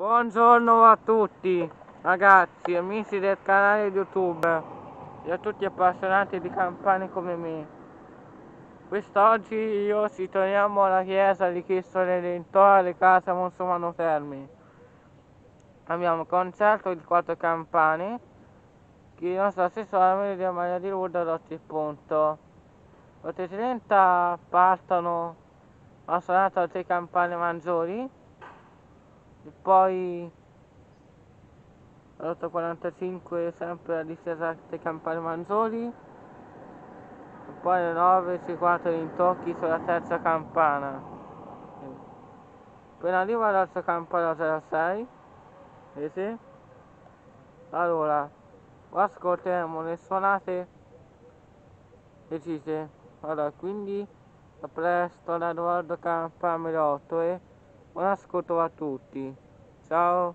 Buongiorno a tutti ragazzi, amici del canale YouTube e a tutti appassionati di campane come me. Quest'oggi io ci troviamo alla chiesa di Cristo Redentore alle case Monsumano Terme. Abbiamo concerto di 4 campane che il nostro assessore Maria Maria di Lourdes ha dato il punto. Le 8:30 partono a suonare 3 campane maggiori e poi all'8:45 sempre la distesa dei campane maggiori e poi alle 9 si quattro intocchi sulla terza campana. Appena arriva la terza campana 06, vedete? Allora ascolteremo le suonate decise. Allora quindi a presto da Edoardo Campamelotto e buon ascolto a tutti. Ciao.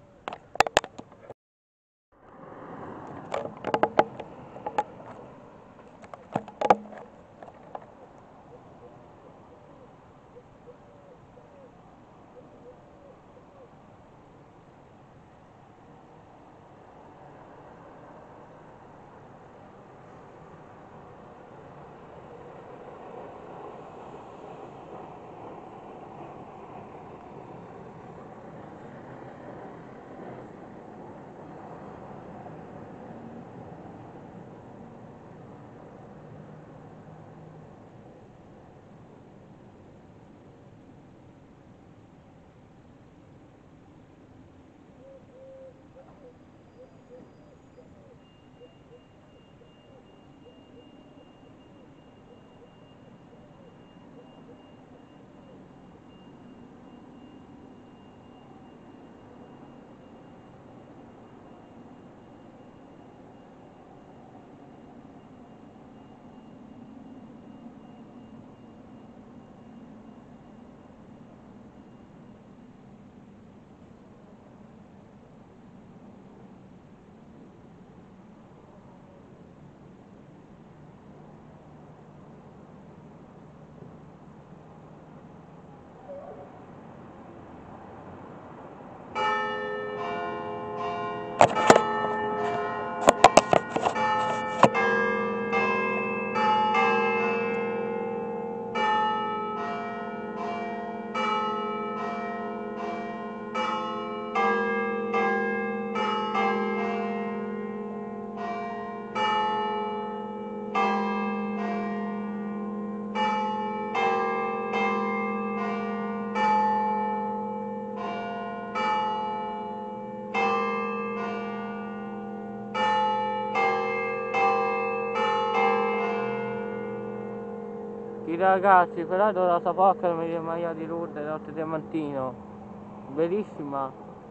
I ragazzi, però la sapocca Maria Maria di Lourdes notte del mattino, bellissima.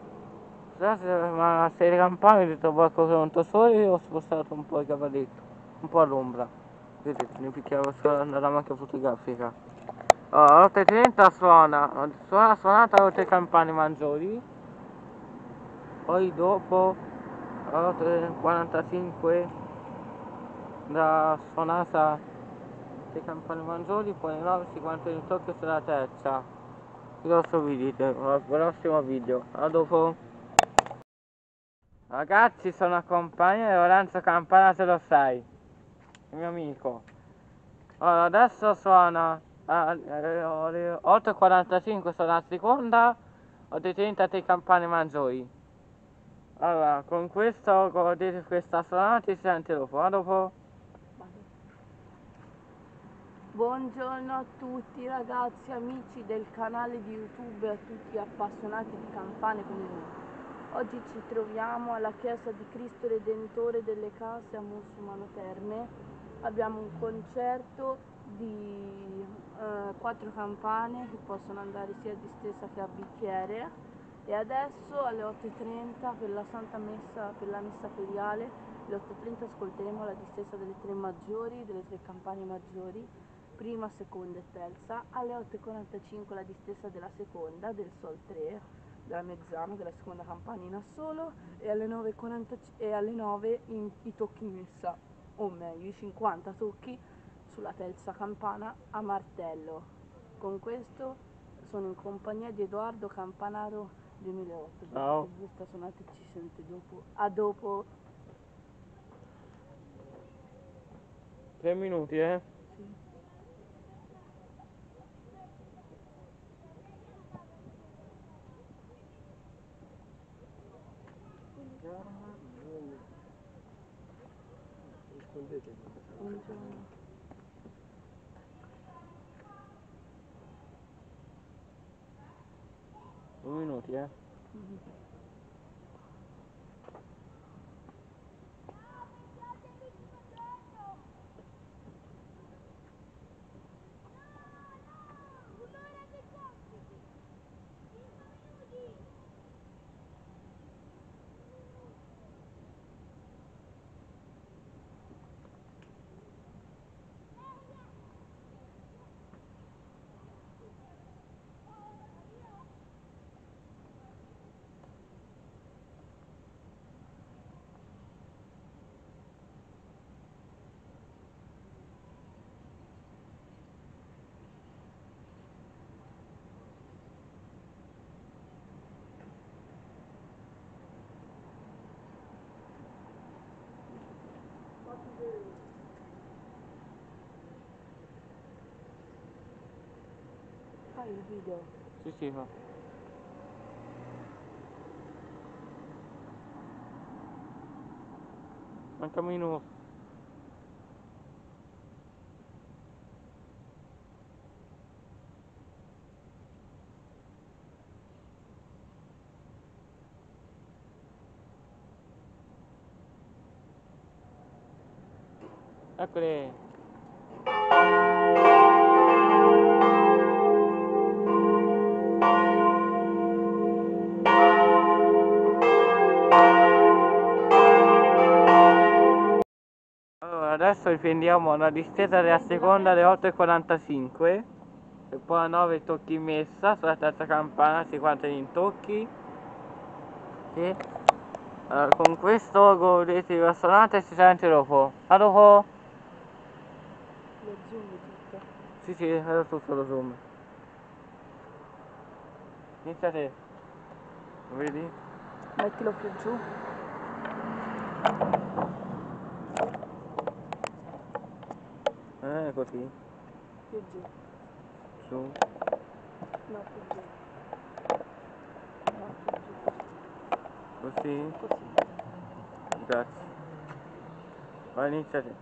Ma se le campane ho detto qualcosa contro sole ho spostato un po' il cavalletto, un po' all'ombra. Vedete, ne picchiavo nella macchina fotografica. Allora, 8:30 suonata alle 3 campane maggiori, poi dopo alle 8:45 la suonata dei campane maggiori, poi alle 9:50 il tocco sulla terza. Grosso video, prossimo video. A dopo. Ragazzi, sono a compagno di Lorenzo Campana, se lo sai, il mio amico. Allora, adesso suona alle 8:45 sono la seconda, 8:30 tre campane maggiori. Allora, con questo godete questa suonata e si sente dopo. A dopo. Buongiorno a tutti ragazzi, amici del canale di YouTube e a tutti appassionati di campane come me. Oggi ci troviamo alla chiesa di Cristo Redentore delle Case a Monsumano Terme. Abbiamo un concerto di 4 campane che possono andare sia a distesa che a bicchiere e adesso alle 8:30 per la Santa Messa, per la Messa feriale, alle 8:30 ascolteremo la distesa delle 3 maggiori, delle 3 campane maggiori, prima, seconda e terza, alle 8:45 la distesa della seconda, del Sol 3, della mezzana, della seconda campana in assolo, e alle 9:40 e alle 9 i tocchi in messa, o meglio i 50 tocchi sulla terza campana a martello. Con questo Sono in compagnia di Edoardo Campanaro 2008. Ciao. Busta suonata e ci sente dopo. A dopo. 3 minuti, eh? Sì. Buongiorno. Due minuti, eh? Mhm. Fai il video. Sì, sì, fa. Manca un minuto. Eccole. Allora, adesso riprendiamo la distesa della seconda alle 8:45 e poi a 9 tocchi in messa, sulla terza campana si quantano gli intocchi. Sì. Allora, con questo godetevi la sonata e si sente dopo. A dopo! Lo zoom tutto. Sì, sì, era tutto lo zoom. Inizia te. Lo vedi? Mettilo più giù. Così. Più giù. Su. No, più giù. No, più giù. Così. Così. Grazie. Vai, inizia te.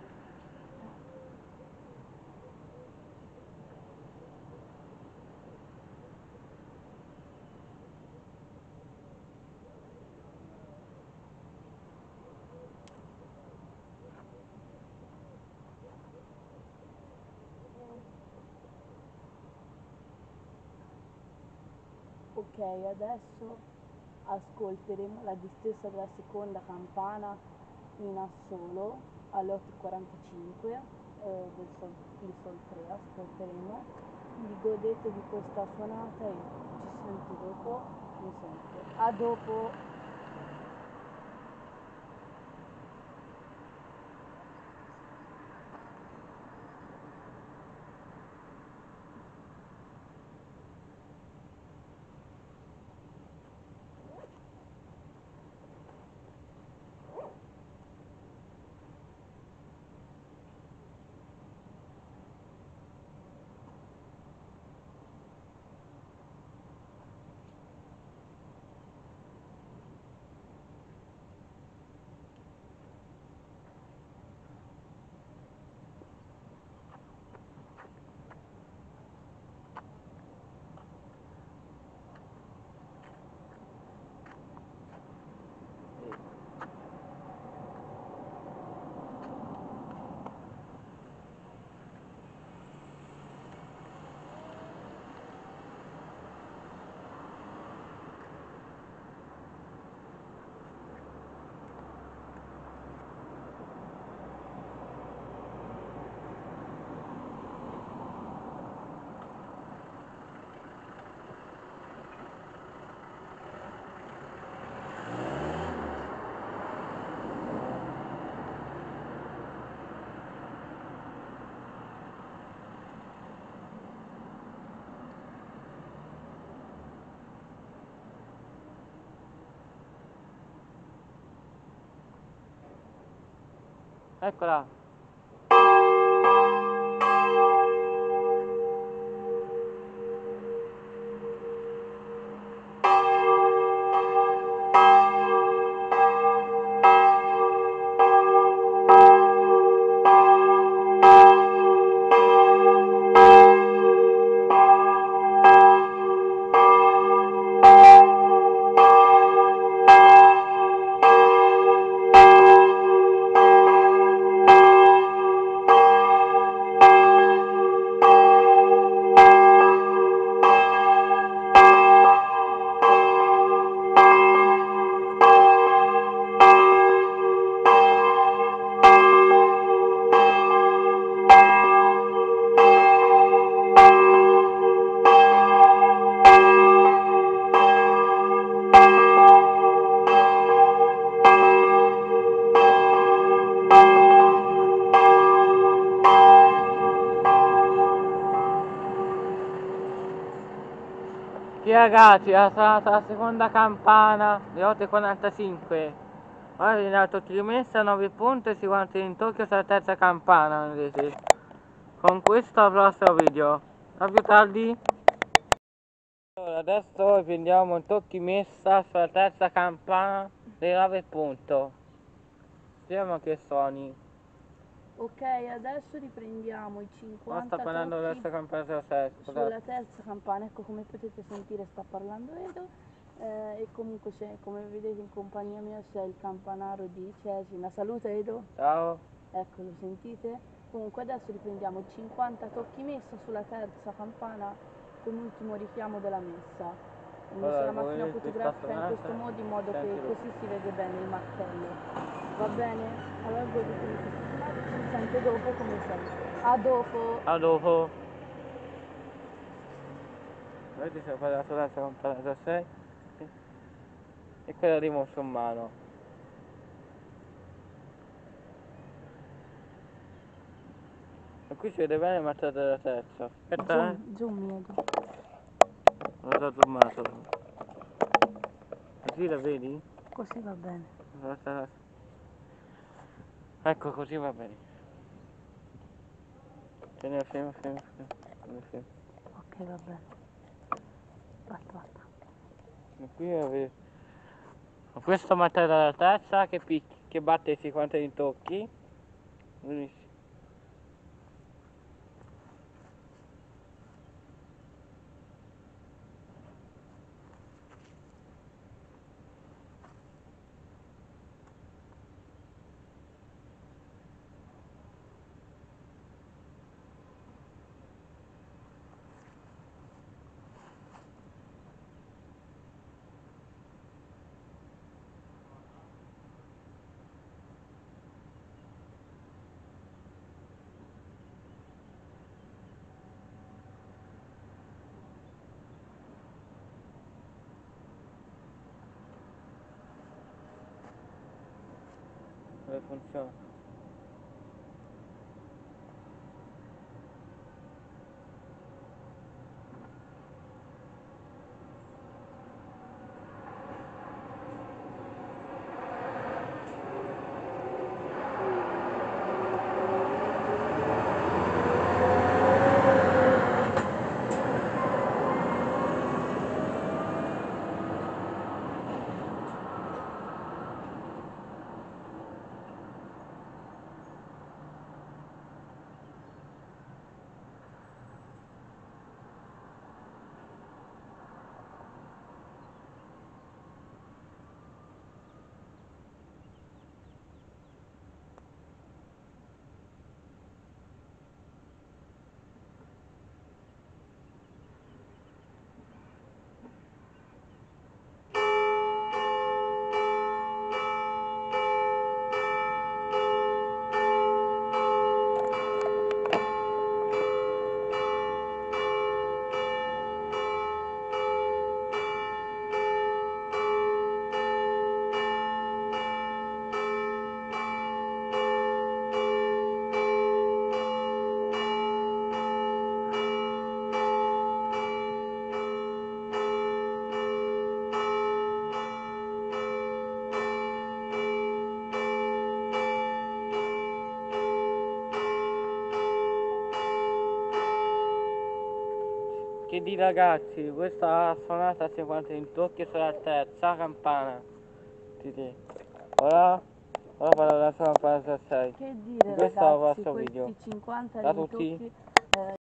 Ok, adesso ascolteremo la distesa della seconda campana in assolo alle 8:45 di Sol 3, ascolteremo. Vi godetevi questa suonata e ci sento dopo. Mi sento. A dopo. Eccola. Sì ragazzi, è stata la seconda campana, le 8:45. Ora è andato trimessa a 9 punti e si guarda in Tokyo sulla terza campana, vedete. Con questo al prossimo video. A più tardi. Allora, adesso prendiamo un tocchi messa sulla terza campana dei 9 punto. Vediamo che suoni. Ok, adesso riprendiamo i Ora 50 sta parlando tocchi della campana sulla sesta. sulla terza campana. Ecco, come potete sentire sta parlando Edo. E comunque come vedete in compagnia mia c'è il campanaro di Cesina. Saluta Edo. Ciao. Ecco, lo sentite? Comunque adesso riprendiamo 50 tocchi messa sulla terza campana con l'ultimo richiamo della messa. Ho messo Allora, la macchina come fotografica in questo modo in modo che così si vede bene il martello. Va bene? Allora godetevi questi filmati, ci sente dopo come sempre. A dopo! A dopo. Vedete se ho parlato la campana da 6 e quella di musulmano. E qui si vede bene il martello della terza. Aspetta, Zoom Edo. l'ho già zoomato. Così la vedi? Così va bene. Ecco, così va bene. Tieni fermo. Ok, va bene. Basta. E qui avevo questo martello della terza che batte i 50 intocchi. Benissimo. Come funziona? Che di ragazzi, questa suonata 50 in tocchi sulla terza campana. Ora farò la sua campana 6. Che dire Questo è il ragazzi, vostro video. questi 50 Da tutti. rintocchi